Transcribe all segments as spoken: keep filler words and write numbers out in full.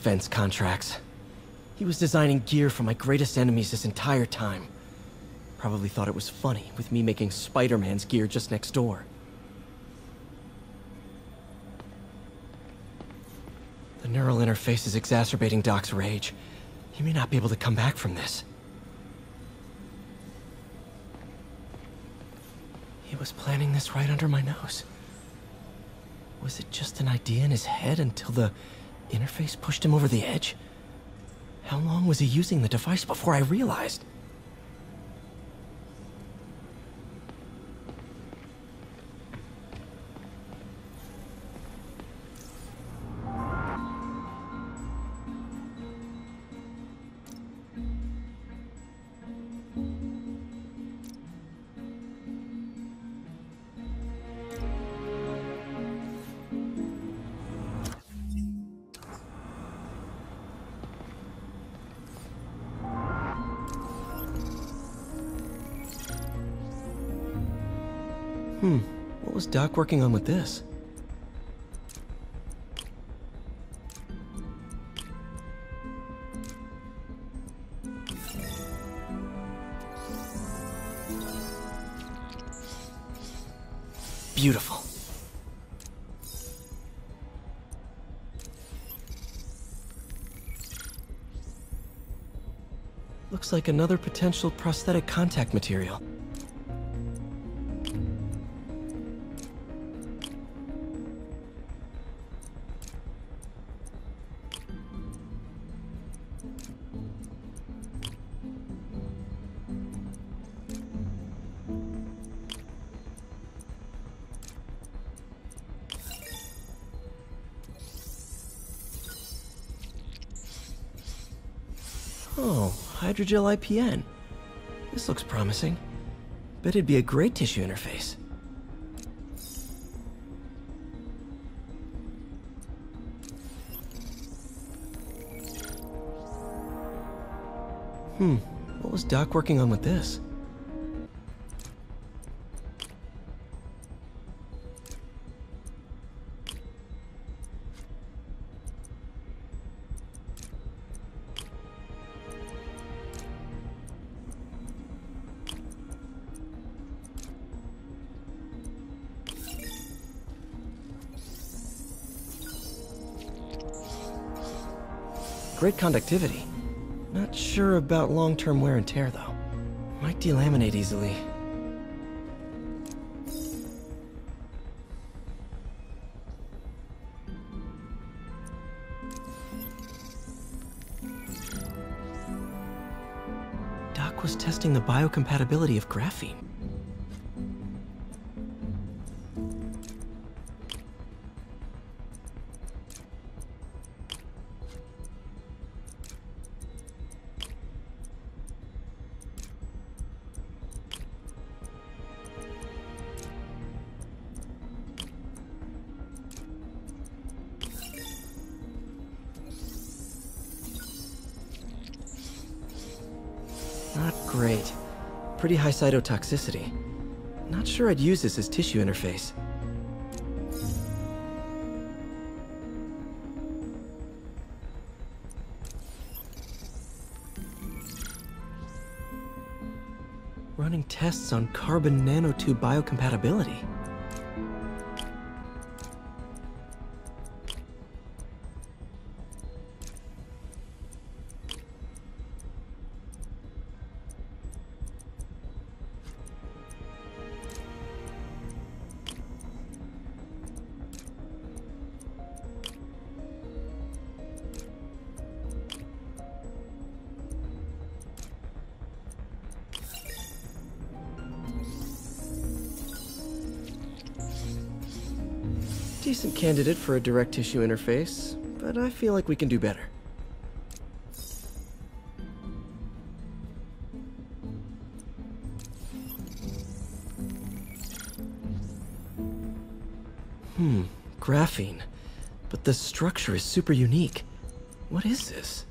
defense contracts. He was designing gear for my greatest enemies this entire time. Probably thought it was funny, with me making Spider-Man's gear just next door. The neural interface is exacerbating Doc's rage. He may not be able to come back from this. He was planning this right under my nose. Was it just an idea in his head until the interface pushed him over the edge? How long was he using the device before I realized? Hmm, what was Doc working on with this? Beautiful. Looks like another potential prosthetic contact material. Oh, hydrogel I P N. This looks promising. Bet it'd be a great tissue interface. Hmm, what was Doc working on with this? Great conductivity. Not sure about long-term wear and tear, though. Might delaminate easily. Doc was testing the biocompatibility of graphene. Not great. Pretty high cytotoxicity. Not sure I'd use this as tissue interface. Running tests on carbon nanotube biocompatibility. Decent candidate for a direct tissue interface, but I feel like we can do better. Hmm, graphene. But the structure is super unique. What is this?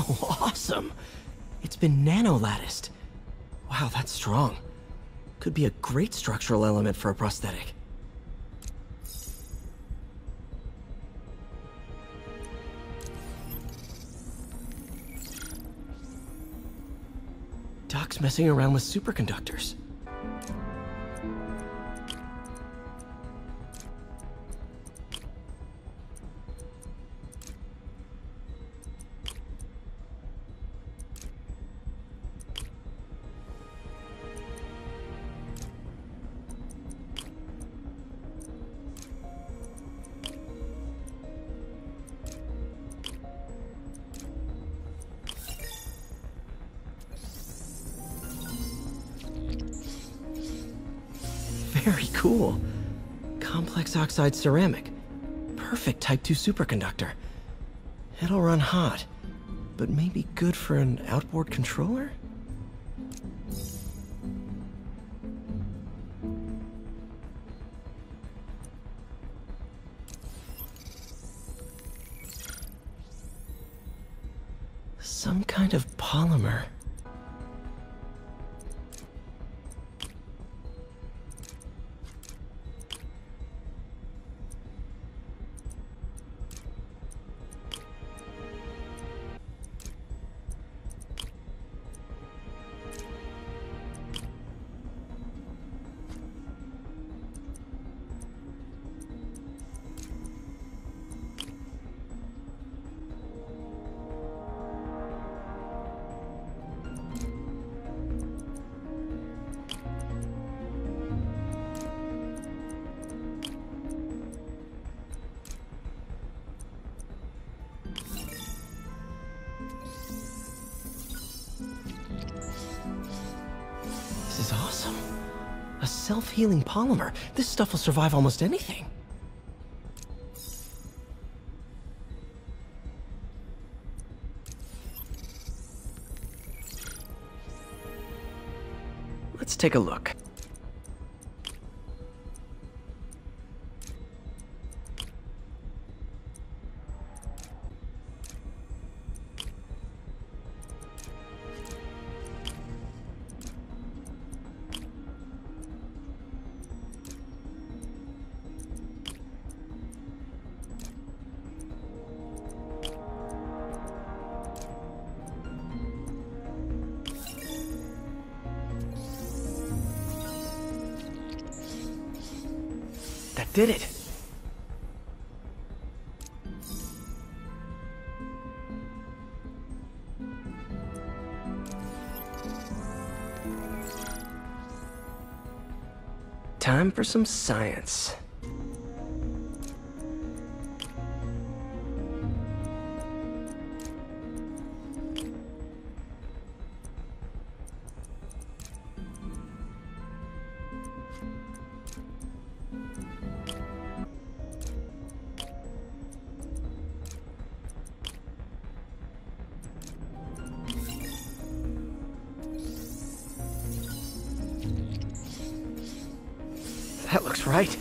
Oh, awesome! It's been nano-latticed. Wow, that's strong. Could be a great structural element for a prosthetic. Doc's messing around with superconductors. Very cool. Complex oxide ceramic. Perfect type two superconductor. It'll run hot, but maybe good for an outboard controller? Some kind of polymer. This is awesome. A self-healing polymer. This stuff will survive almost anything. Let's take a look. That did it. Time for some science. That looks right.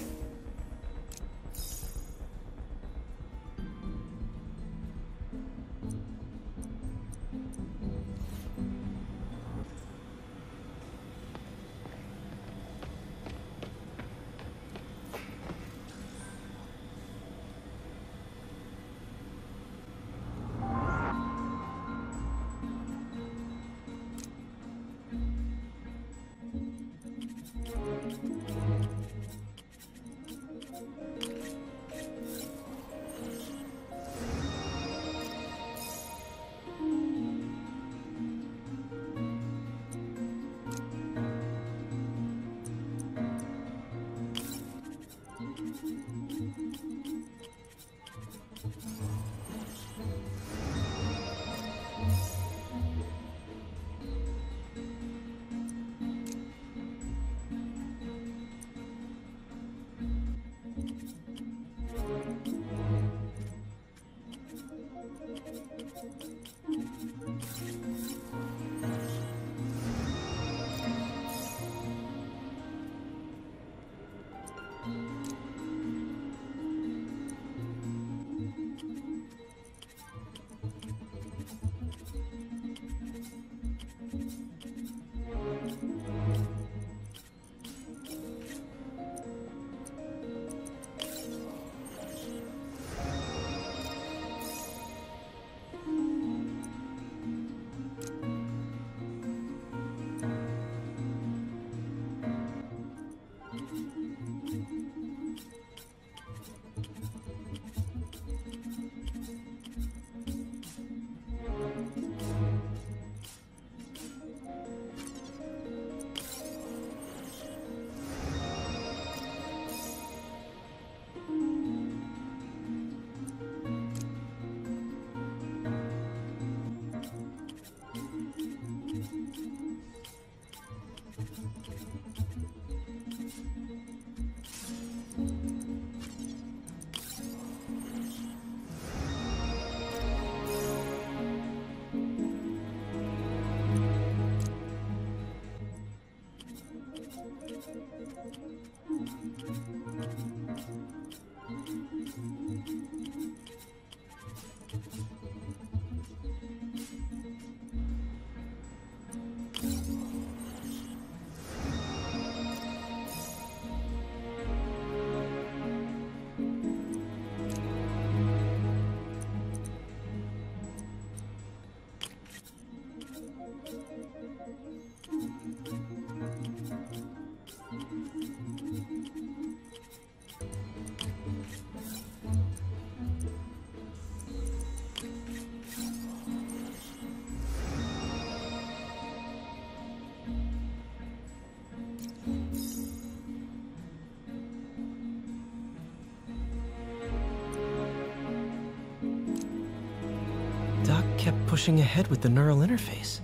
Doc kept pushing ahead with the neural interface.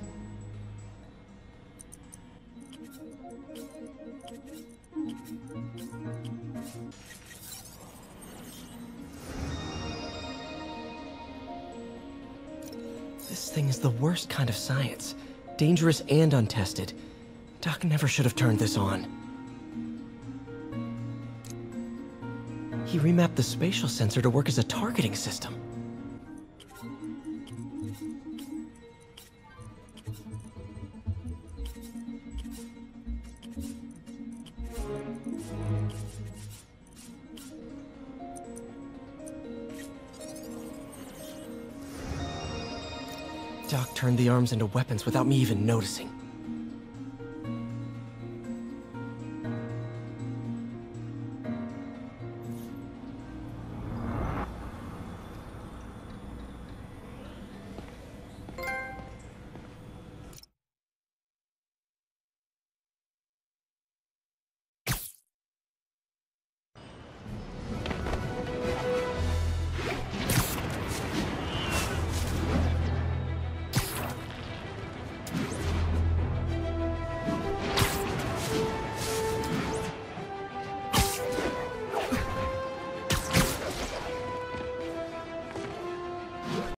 This thing is the worst kind of science. Dangerous and untested. Doc never should have turned this on. He remapped the spatial sensor to work as a targeting system. Doc turned the arms into weapons without me even noticing.